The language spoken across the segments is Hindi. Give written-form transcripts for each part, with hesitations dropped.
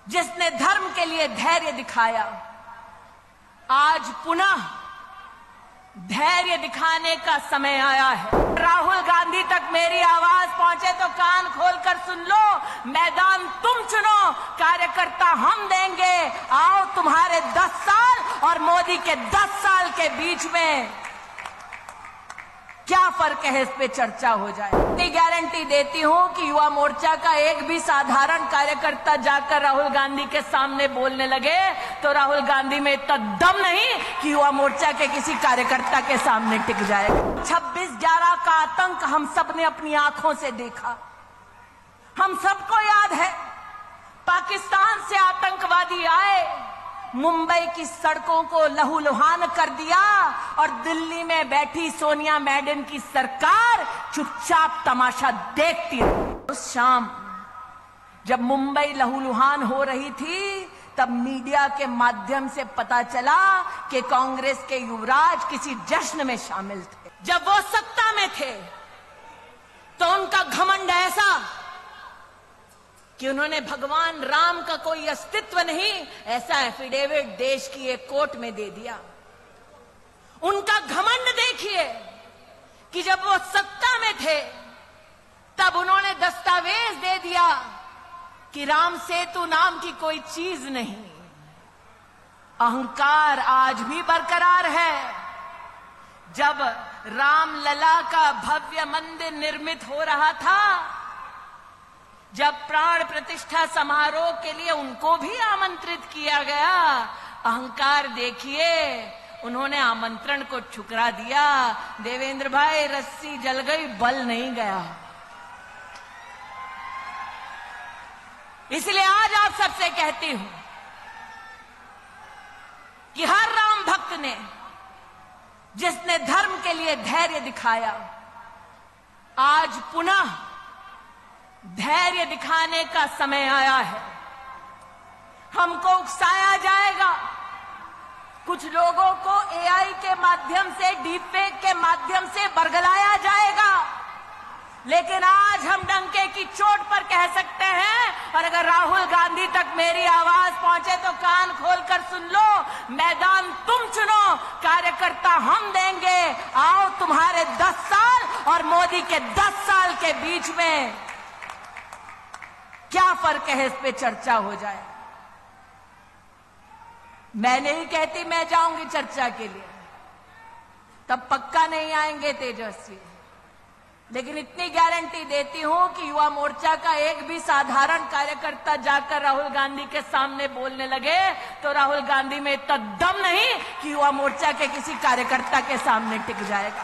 जिसने धर्म के लिए धैर्य दिखाया, आज पुनः धैर्य दिखाने का समय आया है। राहुल गांधी तक मेरी आवाज पहुंचे तो कान खोलकर सुन लो। मैदान तुम चुनो, कार्यकर्ता हम देंगे। आओ, तुम्हारे 10 साल और मोदी के 10 साल के बीच में क्या फर्क है, इस पे चर्चा हो जाए। इतनी गारंटी देती हूं कि युवा मोर्चा का एक भी साधारण कार्यकर्ता जाकर राहुल गांधी के सामने बोलने लगे तो राहुल गांधी में इतना दम नहीं कि युवा मोर्चा के किसी कार्यकर्ता के सामने टिक जाएगा। 26/11 का आतंक हम सब ने अपनी आंखों से देखा। हम सबको याद है, पाकिस्तान से आतंकवादी आए, मुंबई की सड़कों को लहूलुहान कर दिया और दिल्ली में बैठी सोनिया मैडम की सरकार चुपचाप तमाशा देखती रही। उस शाम जब मुंबई लहूलुहान हो रही थी, तब मीडिया के माध्यम से पता चला कि कांग्रेस के युवराज किसी जश्न में शामिल थे। जब वो सत्ता में थे तो उनका घमंड ऐसा कि उन्होंने भगवान राम का कोई अस्तित्व नहीं, ऐसा एफिडेविट देश की एक कोर्ट में दे दिया। उनका घमंड देखिए कि जब वो सत्ता में थे तब उन्होंने दस्तावेज दे दिया कि राम सेतु नाम की कोई चीज नहीं। अहंकार आज भी बरकरार है। जब रामलला का भव्य मंदिर निर्मित हो रहा था, जब प्राण प्रतिष्ठा समारोह के लिए उनको भी आमंत्रित किया गया, अहंकार देखिए, उन्होंने आमंत्रण को ठुकरा दिया। देवेंद्र भाई, रस्सी जल गई, बल नहीं गया। इसलिए आज आप सबसे कहती हूं कि हर राम भक्त ने, जिसने धर्म के लिए धैर्य दिखाया, आज पुनः धैर्य दिखाने का समय आया है। हमको उकसाया जाएगा, कुछ लोगों को एआई के माध्यम से, डीपफेक के माध्यम से बरगलाया जाएगा, लेकिन आज हम डंके की चोट पर कह सकते हैं, और अगर राहुल गांधी तक मेरी आवाज पहुंचे तो कान खोलकर सुन लो। मैदान तुम चुनो, कार्यकर्ता हम देंगे। आओ, तुम्हारे 10 साल और मोदी के 10 साल के बीच में क्या फर्क है, इस पे चर्चा हो जाए। मैं नहीं कहती मैं जाऊंगी चर्चा के लिए, तब पक्का नहीं आएंगे तेजस्वी, लेकिन इतनी गारंटी देती हूं कि युवा मोर्चा का एक भी साधारण कार्यकर्ता जाकर राहुल गांधी के सामने बोलने लगे तो राहुल गांधी में इतना दम नहीं कि युवा मोर्चा के किसी कार्यकर्ता के सामने टिक जाएगा।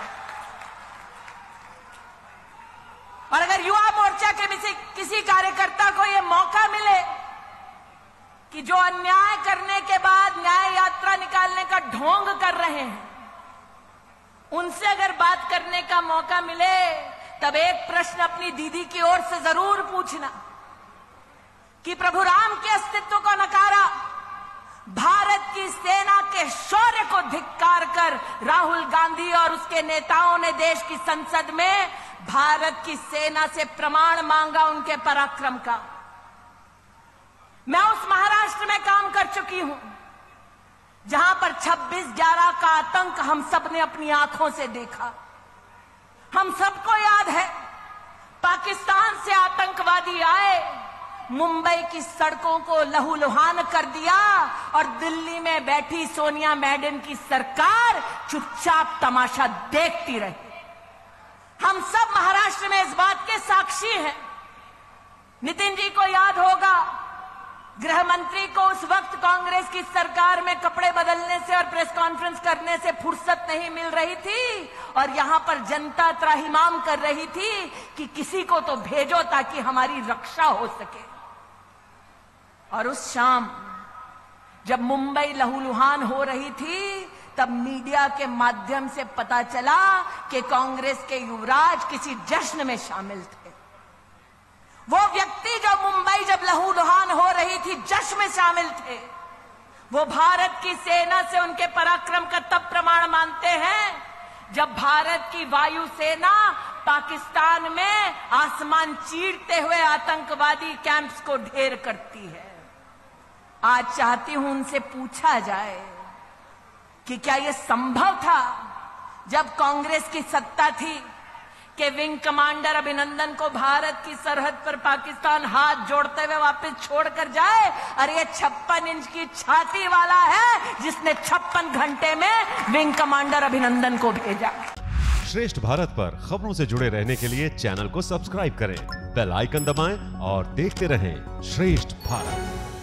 और अगर युवा मोर्चा के किसी कार्यकर्ता को यह मौका मिले कि जो अन्याय करने के बाद न्याय यात्रा निकालने का ढोंग कर रहे हैं, उनसे अगर बात करने का मौका मिले, तब एक प्रश्न अपनी दीदी की ओर से जरूर पूछना कि प्रभु राम के अस्तित्व को नकारा, भारत की सेना के शौर्य को धिक्कार कर राहुल गांधी और उसके नेताओं ने देश की संसद में भारत की सेना से प्रमाण मांगा उनके पराक्रम का। मैं उस महाराष्ट्र में काम कर चुकी हूं जहां पर 26/11 का आतंक हम सब ने अपनी आंखों से देखा। हम सबको याद है, पाकिस्तान से आतंकवादी आए, मुंबई की सड़कों को लहूलुहान कर दिया और दिल्ली में बैठी सोनिया मैडम की सरकार चुपचाप तमाशा देखती रही। हम सब महाराष्ट्र में इस बात के साक्षी हैं। नितिन जी को याद होगा, गृह मंत्री को उस वक्त कांग्रेस की सरकार में कपड़े बदलने से और प्रेस कॉन्फ्रेंस करने से फुर्सत नहीं मिल रही थी, और यहां पर जनता त्राहिमाम कर रही थी कि किसी को तो भेजो ताकि हमारी रक्षा हो सके। और उस शाम जब मुंबई लहूलुहान हो रही थी, तब मीडिया के माध्यम से पता चला कि कांग्रेस के युवराज किसी जश्न में शामिल थे। वो व्यक्ति जो मुंबई जब लहूलुहान हो रही थी जश्न में शामिल थे, वो भारत की सेना से उनके पराक्रम का तब प्रमाण मानते हैं जब भारत की वायुसेना पाकिस्तान में आसमान चीरते हुए आतंकवादी कैंप्स को ढेर करती है। आज चाहती हूं उनसे पूछा जाए कि क्या यह संभव था जब कांग्रेस की सत्ता थी कि विंग कमांडर अभिनंदन को भारत की सरहद पर पाकिस्तान हाथ जोड़ते हुए वापस छोड़कर जाए। अरे ये 56 इंच की छाती वाला है जिसने 56 घंटे में विंग कमांडर अभिनंदन को भेजा। श्रेष्ठ भारत पर खबरों से जुड़े रहने के लिए चैनल को सब्सक्राइब करें, बेल आइकन दबाएं और देखते रहें श्रेष्ठ भारत।